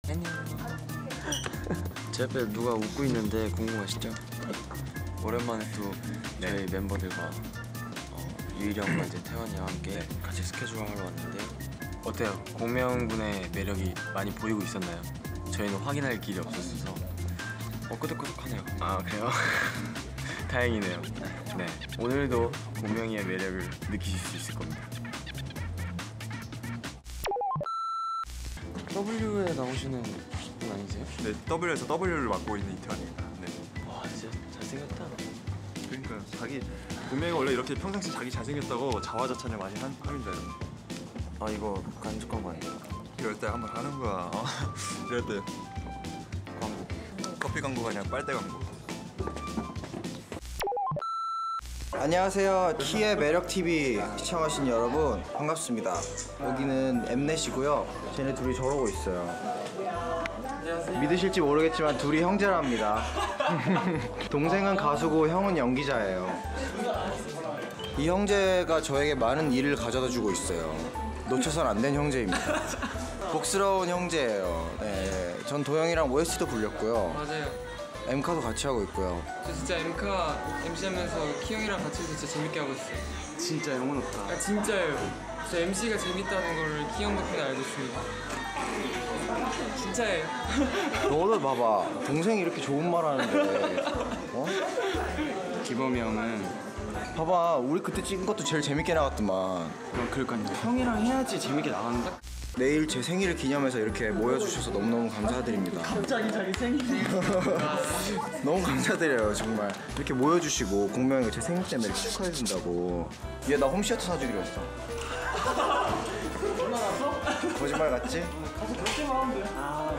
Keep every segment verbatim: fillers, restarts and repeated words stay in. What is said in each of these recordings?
안녕. 제 옆에 누가 웃고 있는데 궁금하시죠? 오랜만에 또 저희 네. 멤버들과 어, 유일이 형과 이제 태환이와 함께 네. 같이 스케줄 하러 왔는데요. 어때요? 공명군의 매력이 많이 보이고 있었나요? 저희는 확인할 길이 없었어서 어 끄덕끄덕하네요. 아 그래요? 다행이네요. 네, 오늘도 공명이의 매력을 느끼실 수 있을 겁니다. 더블유에 나오시는 분 아니세요? 네, 더블유에서 더블유를 맡고 있는 이태환입니다. 네. 와, 진짜 잘생겼다. 그러니까 자기 분명히 원래 이렇게 평상시 자기 잘생겼다고 자화자찬을 많이 한, 합니다. 아 이거 간접 광고 아니에요? 이럴 때 한번 하는 거야. 어? 이럴 때 광고. 커피 광고가 아니라 빨대 광고. 안녕하세요. 키의 매력티비 시청하신 여러분 반갑습니다. 여기는 엠넷이고요. 쟤네 둘이 저러고 있어요. 안녕하세요. 믿으실지 모르겠지만 둘이 형제랍니다. 동생은 가수고 형은 연기자예요. 이 형제가 저에게 많은 일을 가져다 주고 있어요. 놓쳐선 안 된 형제입니다. 복스러운 형제예요. 네, 전 도영이랑 오에스티도 불렸고요. 맞아요. 엠카도 같이 하고 있고요. 저 진짜 엠카 엠씨하면서 키형이랑 같이 해서 진짜 재밌게 하고 있어요. 진짜 영혼 없다. 아 진짜예요. 저 엠씨가 재밌다는 걸 키형 덕분에 알고 있습니다. 진짜예요. 너도 봐봐. 동생이 이렇게 좋은 말 하는데 어? 기범이 형은 봐봐. 우리 그때 찍은 것도 제일 재밌게 나갔더만. 어, 그러니까요. 형이랑 해야지 재밌게 나가는데? 내일 제 생일을 기념해서 이렇게 모여주셔서 너무너무 감사드립니다. 갑자기 자기 생일이. 너무 감사드려요 정말. 이렇게 모여주시고 공명이가 제 생일 때문에 이렇게 축하해준다고. 얘 나 홈시어터 사주기로 했어. 거짓말 같지? 가서 그렇게만 하면 돼. 아,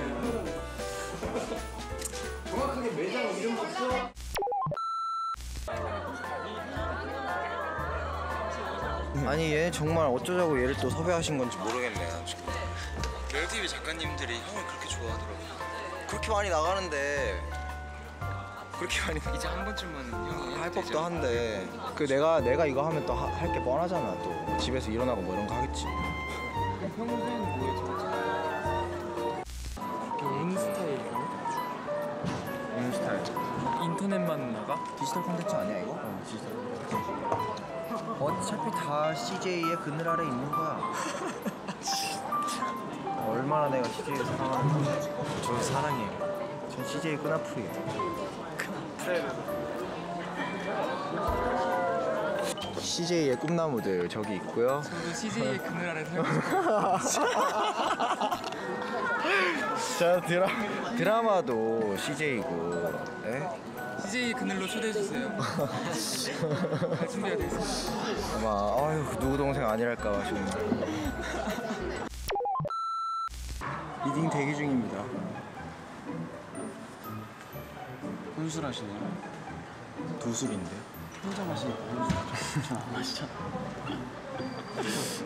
정확하게 매장 이름부터. 아니 얘 정말 어쩌자고 얘를 또 섭외하신 건지 모르겠네요 지금. 매력티비 작가님들이 형을 그렇게 좋아하더라고요. 그렇게 많이 나가는데 그렇게 많이 이제 한 번쯤은 형이 할 법도 한데 그 내가 내가 이거 하면 또 할 게 뻔하잖아. 또 집에서 일어나고 뭐 이런 거 하겠지. 평소에는 뭐예요? 앵스타일이요? 인스타일. 인터넷만 나가? 디지털 콘텐츠 아니야 이거? 어 디지털 콘텐츠. 어차피 다 씨제이의 그늘 아래 있는 거야. 얼마나 내가 씨제이를 사랑하는지. 저 사랑해요. 전 씨제이 끈앞풀이에요. 씨제이의 꿈나무들 저기 있고요. 저도 씨제이의 그늘 아래 살고 싶어요. 저 드라, 드라마도 씨제이고. 네? 씨제이 그늘로 초대해주세요. 잘 준비가 돼 있습니다. 아마 아유 누구 동생 아니랄까 지금. 리딩 대기 중입니다. 혼술하시네요. 두술인데. 혼자 마시니까 혼술. 저안 마시잖아.